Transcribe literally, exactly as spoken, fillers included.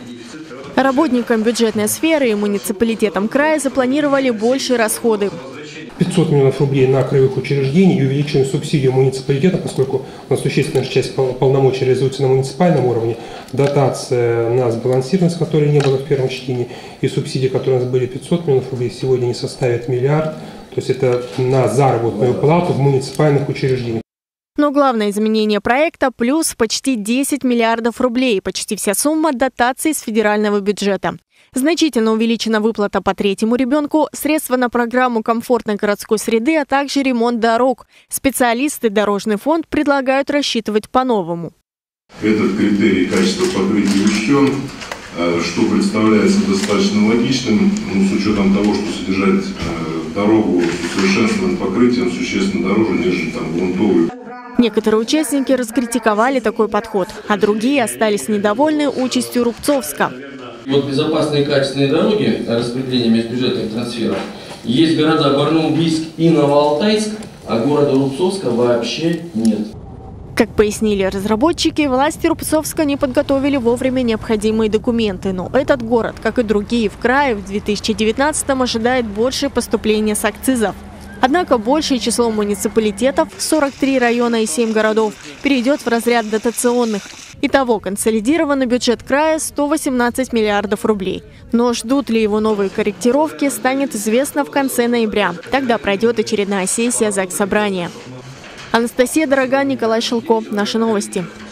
Работникам бюджетной сферы и муниципалитетам края запланировали большие расходы. пятьсот миллионов рублей на краевых учреждений и увеличенную субсидию муниципалитета, поскольку у нас существенная часть полномочий реализуется на муниципальном уровне, дотация на сбалансированность, которой не было в первом чтении, и субсидии, которые у нас были пятьсот миллионов рублей, сегодня не составят миллиард, то есть это на заработную плату в муниципальных учреждениях. Но главное изменение проекта – плюс почти десять миллиардов рублей, почти вся сумма дотаций с федерального бюджета. Значительно увеличена выплата по третьему ребенку, средства на программу комфортной городской среды, а также ремонт дорог. Специалисты Дорожный фонд предлагают рассчитывать по-новому. Этот критерий качества покрытия учтен, что представляется достаточно логичным, ну, с учетом того, что содержать дорогу с усовершенствованным покрытием существенно дороже, нежели там грунтовую. Некоторые участники раскритиковали такой подход, а другие остались недовольны участью Рубцовска. Вот безопасные и качественные дороги, распределение межбюджетных трансферов, есть города Барнаул, Бийск и Новоалтайск, а города Рубцовска вообще нет. Как пояснили разработчики, власти Рубцовска не подготовили вовремя необходимые документы. Но этот город, как и другие в крае, в две тысячи девятнадцатом ожидает большее поступление с акцизов. Однако большее число муниципалитетов, сорок три района и семь городов, перейдет в разряд дотационных. Итого консолидированный бюджет края – сто восемнадцать миллиардов рублей. Но ждут ли его новые корректировки, станет известно в конце ноября. Тогда пройдет очередная сессия Заксобрания. Анастасия Дорога, Николай Шелко. Наши новости.